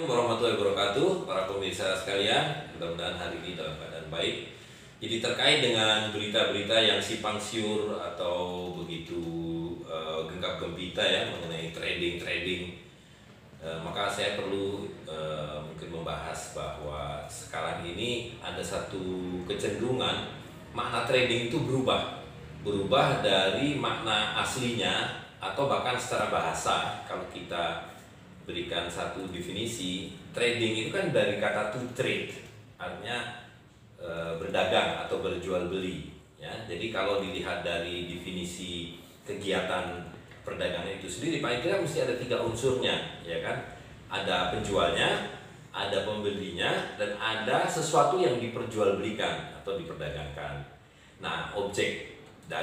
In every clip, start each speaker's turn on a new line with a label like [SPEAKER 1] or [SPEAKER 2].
[SPEAKER 1] Assalamualaikum warahmatullahi wabarakatuh, para pemirsa sekalian. Mudah-mudahan hari ini dalam keadaan baik. Jadi terkait dengan berita-berita yang simpang siur atau begitu genggam gempita ya mengenai trading, maka saya perlu mungkin membahas bahwa sekarang ini ada satu kecenderungan makna trading itu berubah dari makna aslinya atau bahkan secara bahasa. Kalau kita berikan satu definisi, trading itu kan dari kata to trade, artinya berdagang atau berjual beli ya. Jadi kalau dilihat dari definisi kegiatan perdagangan itu sendiri, paling tidak mesti ada 3 unsurnya ya kan. Ada penjualnya, ada pembelinya, dan ada sesuatu yang diperjualbelikan atau diperdagangkan. Nah, objek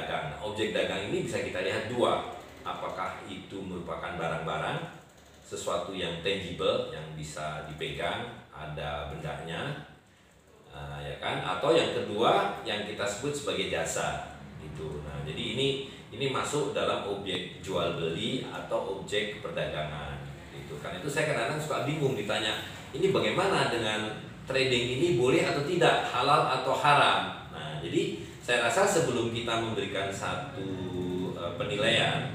[SPEAKER 1] dagang ini bisa kita lihat 2. Apakah itu merupakan barang-barang, sesuatu yang tangible yang bisa dipegang, ada bendanya, ya kan? Atau yang kedua yang kita sebut sebagai jasa gitu. Nah, jadi ini masuk dalam objek jual beli atau objek perdagangan gitu. Karena itu saya kadang-kadang suka bingung ditanya, ini bagaimana dengan trading ini, boleh atau tidak, halal atau haram. Nah, jadi saya rasa sebelum kita memberikan satu penilaian,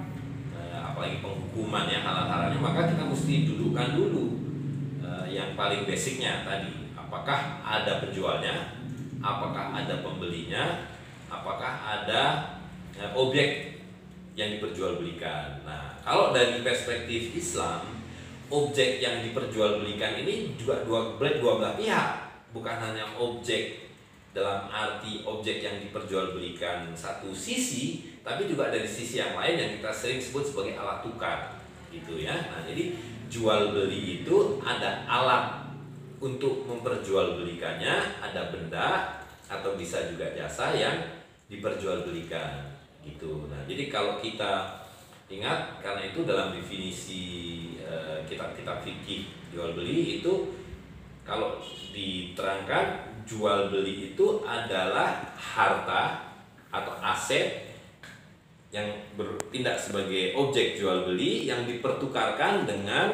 [SPEAKER 1] apalagi penghukuman ya halal haramnya, maka kita mesti dudukkan dulu yang paling basicnya tadi. Apakah ada penjualnya, apakah ada pembelinya, apakah ada objek yang diperjualbelikan. Nah, kalau dari perspektif Islam, objek yang diperjualbelikan ini juga dua belah pihak, bukan hanya objek dalam arti objek yang diperjualbelikan satu sisi, tapi juga dari sisi yang lain yang kita sering sebut sebagai alat tukar gitu ya. Nah, jadi jual beli itu ada alat untuk memperjualbelikannya, ada benda atau bisa juga jasa yang diperjualbelikan gitu. Nah, jadi kalau kita ingat, karena itu dalam definisi kitab-kitab fikih jual beli itu, kalau diterangkan jual beli itu adalah harta atau aset yang bertindak sebagai objek jual beli yang dipertukarkan dengan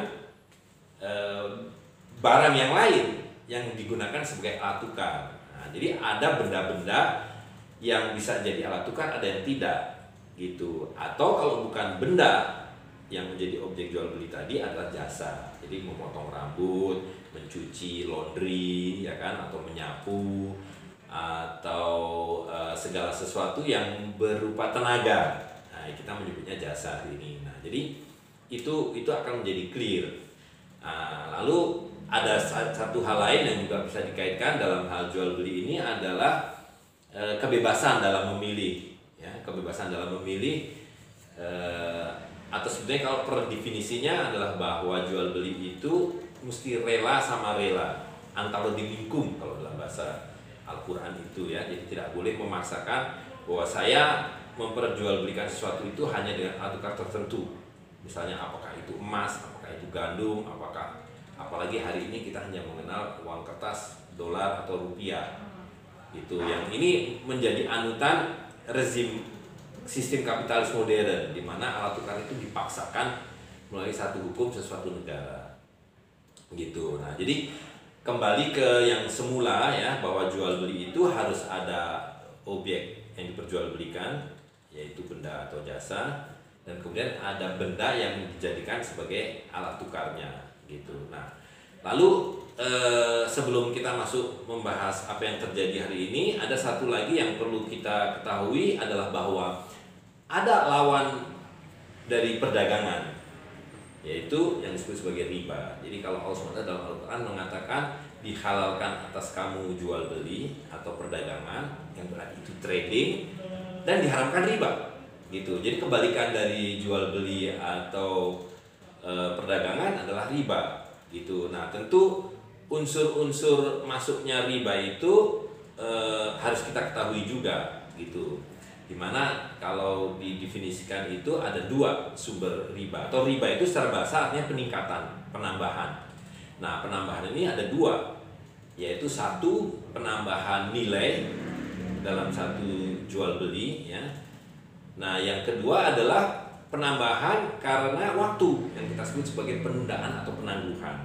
[SPEAKER 1] barang yang lain yang digunakan sebagai alat tukar. Nah, jadi ada benda-benda yang bisa jadi alat tukar, ada yang tidak gitu. Atau kalau bukan benda yang menjadi objek jual beli tadi adalah jasa. Jadi memotong rambut, mencuci laundry ya kan, atau menyapu, atau segala sesuatu yang berupa tenaga. Nah, kita menyebutnya jasa ini. Nah, jadi itu akan menjadi clear. Nah, lalu ada satu hal lain yang juga bisa dikaitkan dalam hal jual beli ini adalah kebebasan dalam memilih ya, kebebasan dalam memilih, atau sebenarnya kalau per definisinya adalah bahwa jual beli itu mesti rela sama rela, antara dimingkum kalau dalam bahasa Al-Quran itu ya. Jadi tidak boleh memaksakan bahwa saya memperjualbelikan sesuatu itu hanya dengan alat tukar tertentu. Misalnya apakah itu emas, apakah itu gandum, apalagi hari ini kita hanya mengenal uang kertas, dolar atau rupiah. Itu yang ini menjadi anutan rezim sistem kapitalis modern, di mana alat tukar itu dipaksakan melalui satu hukum sesuatu negara gitu. Nah, jadi kembali ke yang semula ya, bahwa jual beli itu harus ada objek yang diperjualbelikan, yaitu benda atau jasa, dan kemudian ada benda yang dijadikan sebagai alat tukarnya gitu. Nah, lalu sebelum kita masuk membahas apa yang terjadi hari ini, ada satu lagi yang perlu kita ketahui adalah bahwa ada lawan dari perdagangan, yaitu yang disebut sebagai riba. Jadi kalau Allah SWT dalam Al-Quran mengatakan dihalalkan atas kamu jual beli atau perdagangan, yang berarti itu trading, dan diharamkan riba gitu. Jadi kebalikan dari jual beli atau perdagangan adalah riba gitu. Nah, tentu unsur-unsur masuknya riba itu harus kita ketahui juga gitu. Dimana kalau didefinisikan itu ada 2 sumber riba, atau riba itu secara bahasa artinya peningkatan, penambahan. Nah, penambahan ini ada 2, yaitu satu, penambahan nilai dalam satu jual beli ya. Nah, yang kedua adalah penambahan karena waktu, yang kita sebut sebagai penundaan atau penangguhan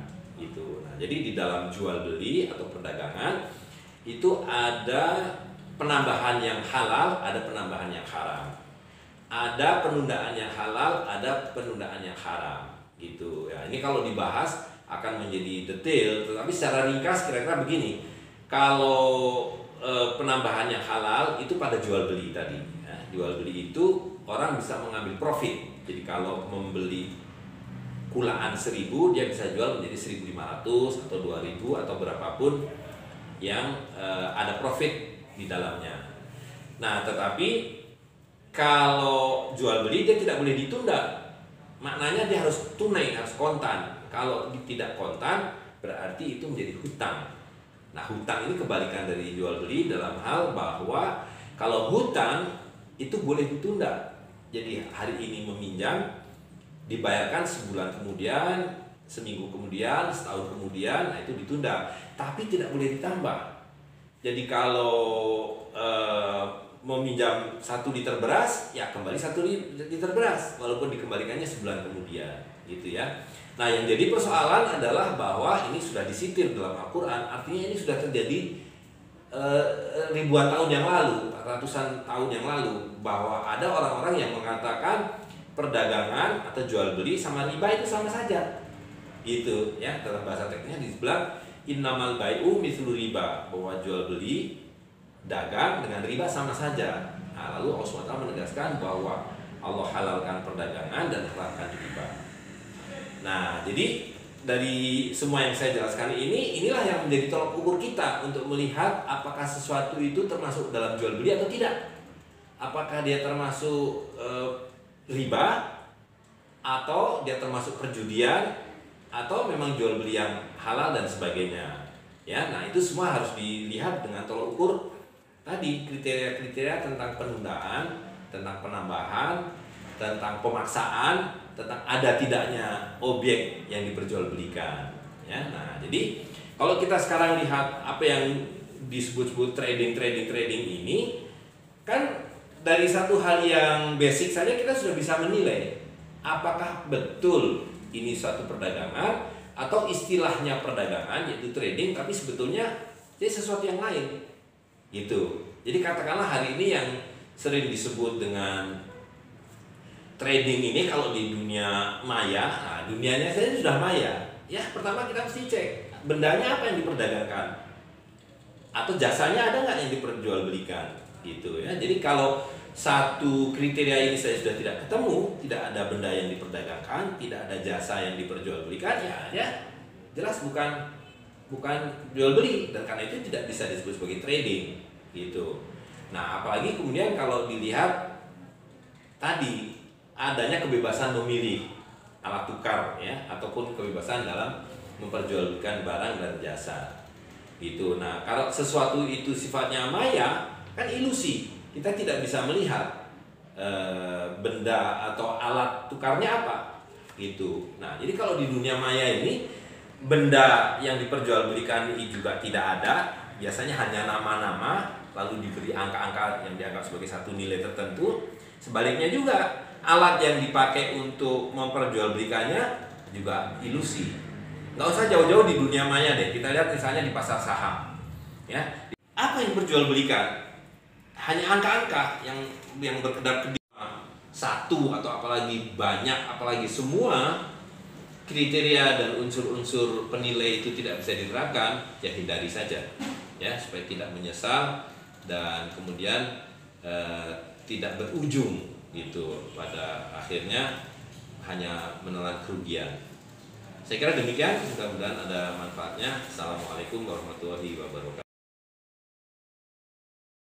[SPEAKER 1] gitu. Nah, jadi di dalam jual beli atau perdagangan itu ada penambahan yang halal, ada penambahan yang haram. Ada penundaan yang halal, ada penundaan yang haram gitu ya. Ini kalau dibahas akan menjadi detail, tetapi secara ringkas kira-kira begini. Kalau penambahan yang halal itu pada jual beli tadi ya. Jual beli itu orang bisa mengambil profit. Jadi kalau membeli kulaan 1.000, dia bisa jual menjadi 1.500 atau 2.000 atau berapapun yang ada profit di dalamnya. Nah, tetapi kalau jual beli dia tidak boleh ditunda. Maknanya dia harus tunai, harus kontan. Kalau tidak kontan berarti itu menjadi hutang. Nah, hutang ini kebalikan dari jual beli dalam hal bahwa kalau hutang itu boleh ditunda. Jadi hari ini meminjam dibayarkan sebulan kemudian, seminggu kemudian, setahun kemudian, nah itu ditunda. Tapi tidak boleh ditambah. Jadi kalau meminjam 1 liter beras, ya kembali 1 liter beras, walaupun dikembalikannya sebulan kemudian, gitu ya. Nah, yang jadi persoalan adalah bahwa ini sudah disitir dalam Al-Quran, artinya ini sudah terjadi ribuan tahun yang lalu, ratusan tahun yang lalu, bahwa ada orang-orang yang mengatakan perdagangan atau jual beli sama riba itu sama saja, gitu ya. Dalam bahasa teknisnya dibilang innamal bai'u mithlu riba, bahwa jual beli dagang dengan riba sama saja. Nah, lalu Allah SWT menegaskan bahwa Allah halalkan perdagangan dan halalkan riba. Nah, jadi dari semua yang saya jelaskan inilah yang menjadi tolak ukur kita untuk melihat apakah sesuatu itu termasuk dalam jual beli atau tidak. Apakah dia termasuk riba, atau dia termasuk perjudian, atau memang jual beli yang halal dan sebagainya ya. Nah, itu semua harus dilihat dengan tolak ukur tadi, kriteria-kriteria tentang penundaan, tentang penambahan, tentang pemaksaan, tentang ada tidaknya objek yang diperjualbelikan ya. Nah, jadi kalau kita sekarang lihat apa yang disebut-sebut trading ini, kan dari satu hal yang basic saja kita sudah bisa menilai apakah betul ini suatu perdagangan atau istilahnya perdagangan yaitu trading, tapi sebetulnya ini sesuatu yang lain gitu. Jadi katakanlah hari ini yang sering disebut dengan trading ini, kalau di dunia maya, nah dunianya saja sudah maya ya. Pertama kita mesti cek bendanya apa yang diperdagangkan, atau jasanya ada nggak yang diperjualbelikan gitu ya. Jadi kalau satu kriteria ini saya sudah tidak ketemu, tidak ada benda yang diperdagangkan, tidak ada jasa yang diperjualbelikan, ya jelas bukan jual beli, dan karena itu tidak bisa disebut sebagai trading gitu. Nah, apalagi kemudian kalau dilihat tadi adanya kebebasan memilih alat tukar ya, ataupun kebebasan dalam memperjualbelikan barang dan jasa gitu. Nah, kalau sesuatu itu sifatnya maya, kan ilusi. Kita tidak bisa melihat benda atau alat tukarnya apa gitu. Nah, jadi kalau di dunia maya ini benda yang diperjualbelikan ini juga tidak ada, biasanya hanya nama-nama lalu diberi angka-angka yang dianggap sebagai satu nilai tertentu. Sebaliknya juga alat yang dipakai untuk memperjualbelikannya juga ilusi. Nggak usah jauh-jauh di dunia maya deh. Kita lihat misalnya di pasar saham ya. Apa yang diperjualbelikan? Hanya angka-angka yang berkedap-kedip, satu atau apalagi banyak, apalagi semua kriteria dan unsur-unsur penilai itu tidak bisa diterapkan, ya hindari saja ya, supaya tidak menyesal dan kemudian tidak berujung gitu, pada akhirnya hanya menelan kerugian. Saya kira demikian, mudah-mudahan ada manfaatnya. Assalamualaikum warahmatullahi wabarakatuh.